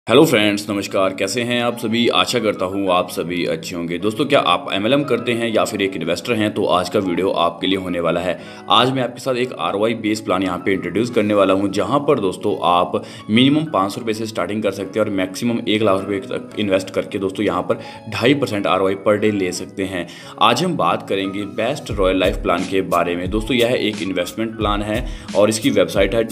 Hello friends, नमस्कार। कैसे हैं आप सभी? आशा करता हूँ आप सभी अच्छे होंगे। दोस्तों, क्या आप एमएलएम करते हैं या फिर एक इन्वेस्टर हैं? तो आज का वीडियो आपके लिए होने वाला है। आज मैं आपके साथ एक आरओआई बेस्ड प्लान यहाँ पे इंट्रोड्यूस करने वाला हूँ, जहाँ पर दोस्तों आप मिनिमम 500 रुपये से स्टार्टिंग कर सकते हैं और मैक्सिमम 1 लाख रुपये तक इन्वेस्ट करके दोस्तों यहाँ पर 2.5% आरओआई पर डे ले सकते हैं। आज हम बात करेंगे बेस्ट रॉयल लाइफ प्लान के बारे में। दोस्तों, यह एक इन्वेस्टमेंट प्लान है और इसकी वेबसाइट है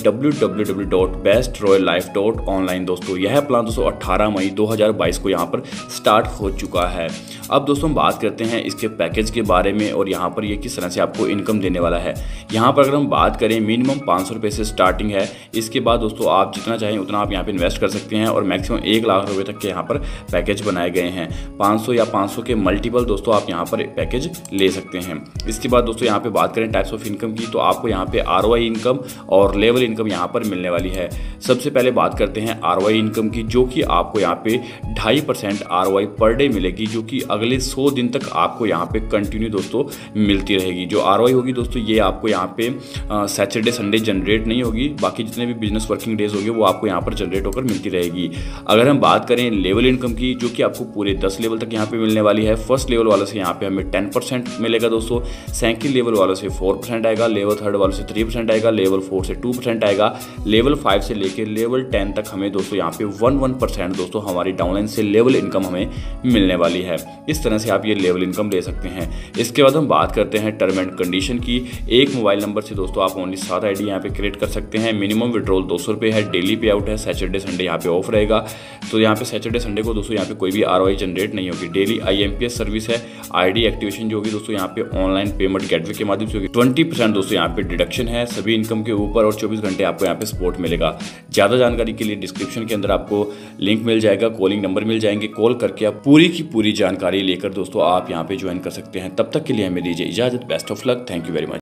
www.bestroyallife.online। दोस्तों, यह प्लान दोस्तों 18 मई 2022 को यहाँ पर स्टार्ट हो चुका है। अब दोस्तों हम बात करते हैं इसके पैकेज के बारे में और यहाँ पर ये किस तरह से आपको इनकम देने वाला है। यहाँ पर अगर हम बात करें, मिनिमम 500 रुपये से स्टार्टिंग है। इसके बाद दोस्तों आप जितना चाहें उतना आप यहाँ पे इन्वेस्ट कर सकते हैं और मैक्सिमम 1 लाख रुपये तक के यहाँ पर पैकेज बनाए गए हैं। 500 या 500 के मल्टीपल दोस्तों आप यहाँ पर पैकेज ले सकते हैं। इसके बाद दोस्तों यहाँ पे बात करें टाइप्स ऑफ इनकम की, तो आपको यहाँ पे आरओआई इनकम और लेवल इनकम यहाँ पर मिलने वाली है। सबसे पहले बात करते हैं आरओआई इनकम की, जो कि आपको यहाँ पे 2.5% आरओआई पर डे मिलेगी, जो कि अगले 100 दिन तक आपको यहाँ पे कंटिन्यू दोस्तों मिलती रहेगी। जो आरओआई होगी दोस्तों, ये आपको यहाँ पे सैटरडे संडे जनरेट नहीं होगी, बाकी जितने भी बिजनेस वर्किंग डेज होंगे वो आपको यहाँ पर जनरेट होकर मिलती रहेगी। अगर हम बात करें लेवल इनकम की, जो कि आपको पूरे 10 लेवल तक यहाँ पे मिलने वाली है। फर्स्ट लेवल वालों से यहाँ पे हमें 10% मिलेगा दोस्तों, सेकंड लेवल वालों से 4% आएगा, लेवल थर्ड वालों से 3% आएगा, लेवल 4 से 2% आएगा, लेवल 5 से लेकर लेवल 10 तक हमें दोस्तों यहाँ पे 1% दोस्तों हमारी डाउनलाइन से लेवल इनकम हमें मिलने वाली है। इस तरह से आप ये लेवल इनकम ले सकते हैं। इसके बाद हम बात करते हैं टर्म एंड कंडीशन की। एक मोबाइल नंबर से दोस्तों आप ओनली 7 आईडी यहाँ पे क्रिएट कर सकते हैं। मिनिमम विड्रॉल 200 रुपये है, डेली पे आउट है, सैटरडे संडे यहाँ पे ऑफ रहेगा। तो यहाँ पे सैटरडे संडे को दोस्तों यहाँ पे कोई भी आरओआई जनरेट नहीं होगी। डेली आईएमपीएस सर्विस है। आईडी एक्टिवेशन जो होगी दोस्तों यहाँ पे ऑनलाइन पेमेंट गेटवे के माध्यम से होगी। 20% दोस्तों यहाँ पे डिडक्शन है सभी इनकम के ऊपर और 24 घंटे आपको यहाँ पे सपोर्ट मिलेगा। ज़्यादा जानकारी के लिए डिस्क्रिप्शन के अंदर आपको लिंक मिल जाएगा, कॉलिंग नंबर मिल जाएंगे। कॉल करके आप पूरी की पूरी जानकारी लेकर दोस्तों आप यहाँ पे ज्वाइन कर सकते हैं। तब तक के लिए हमें दीजिए इजाज़त। Best of luck. Thank you very much.